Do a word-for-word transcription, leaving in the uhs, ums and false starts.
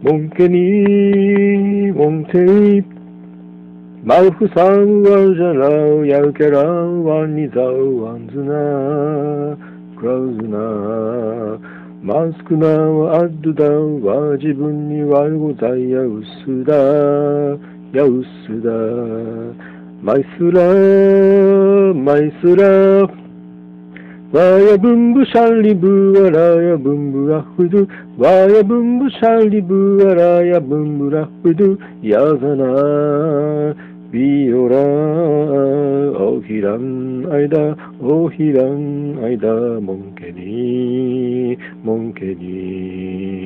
몽케니 몽테이 말후상 와르자라 야우케라 완니자 완즈나 크라우즈나 마스크나 아두다 와지분니 와르고자 야우스다 야우스다 마이스라 마이스라 와야 분부 샬리부 와라야 분부 아후두 와야 분부 샬리부 와라야 분부 아후두 야사나 비오라 오히란 아이다 오히란 아이다 몽케니 몽케니